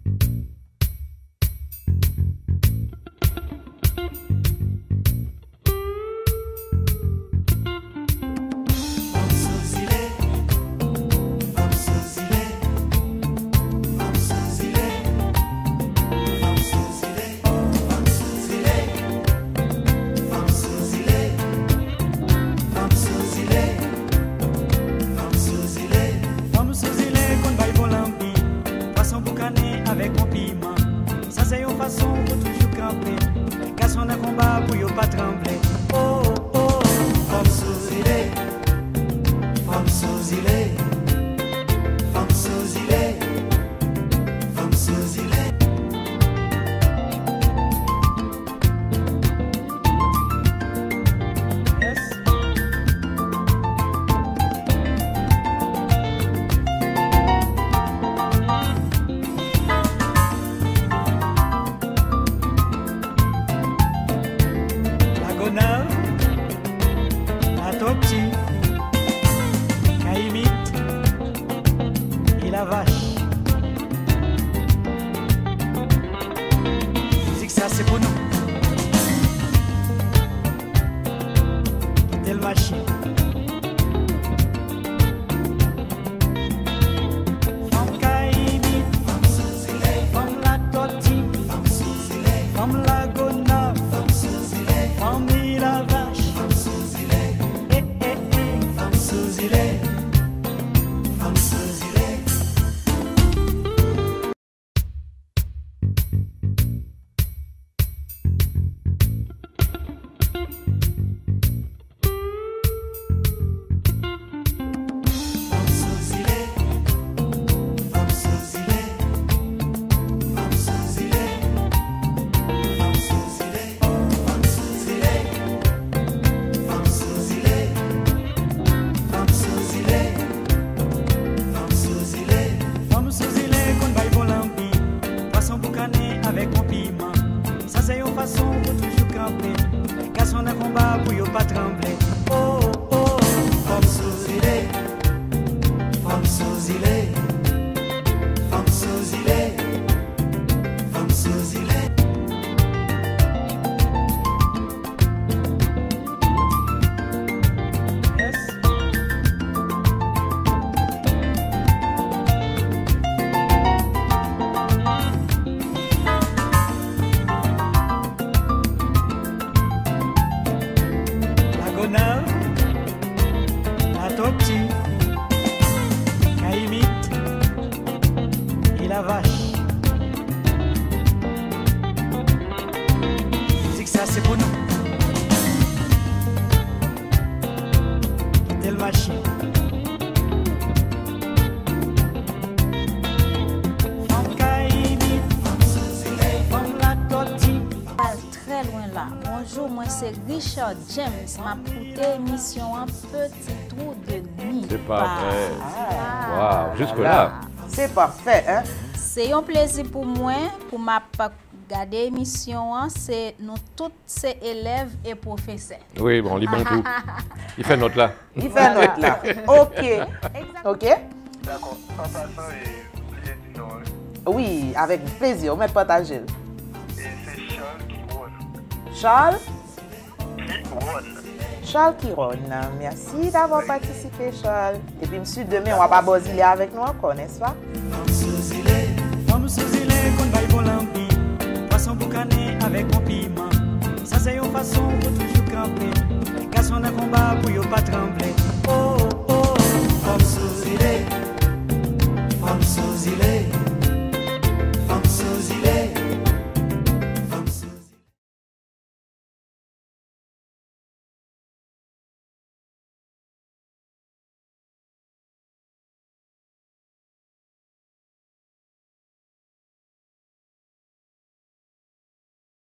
Richard James m'a écouté émission un petit trou de nuit. C'est pas vrai. Waouh, jusque-là. C'est parfait, hein? C'est un plaisir pour moi, pour ma regarder l'émission, c'est nous tous ces élèves et professeurs. Oui, bon, on lit bon tout. Il fait note là. Il fait note là. OK. OK? D'accord. Partageons et plaisir. Oui, avec plaisir. On va partager. Et c'est Charles Kiron. Charles? Kiron. Charles Kiron. Merci d'avoir participé, Charles. Et puis, monsieur, demain, on va pas bosiler avec nous encore, n'est-ce pas? Avec mon piment, ça c'est une façon pour toujours camper. Quand on a combat pour ne pas trembler.